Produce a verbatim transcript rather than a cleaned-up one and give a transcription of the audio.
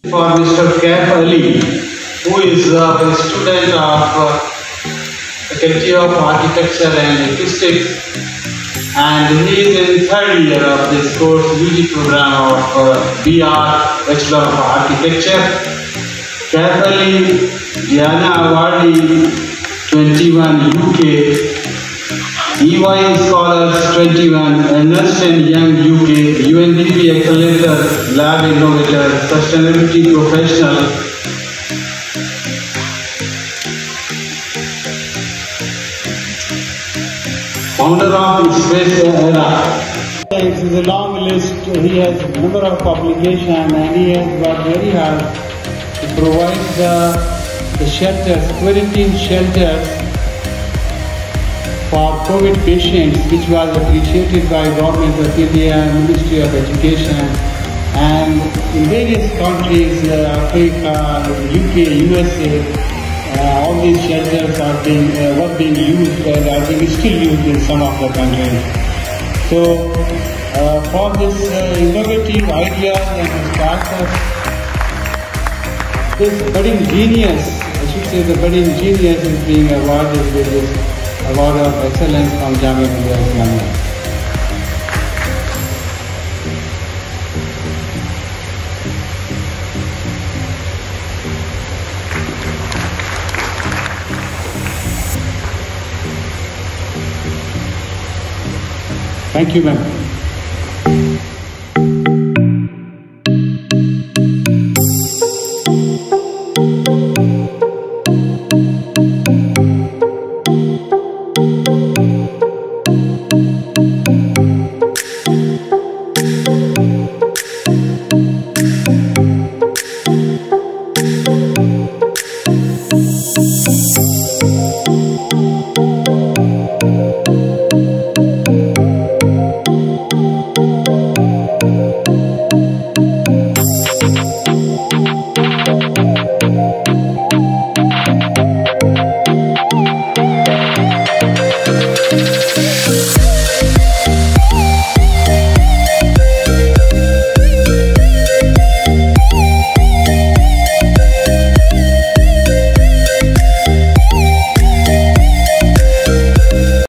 For Mister KAIF Ali, who is uh, a student of uh, Faculty of Architecture and Ekistics, and he is in third year of this course U G program of uh, B R Bachelor of Architecture. KAIF Ali, Diana Awardee twenty-one U K, E Y Scholars twenty-one, Ernst and Young U K, U N D P Accelerator Lab Innovator, Sustainability Professional. Founder of Space Era. It is a long list. He has a number of publications and he has worked very hard to provide the, the shelters, quarantine shelters for COVID patients, which was appreciated by Government of India, Ministry of Education, and in various countries, uh, Africa, U K, U S A. Uh, all these shelters are being, uh, were being used and are being still used in some of the countries. So, uh, for this uh, innovative ideas and startups, this budding genius, I should say the budding genius is being awarded with this Award of Excellence from JAMIA Millia Islamia. Thank you, ma'am.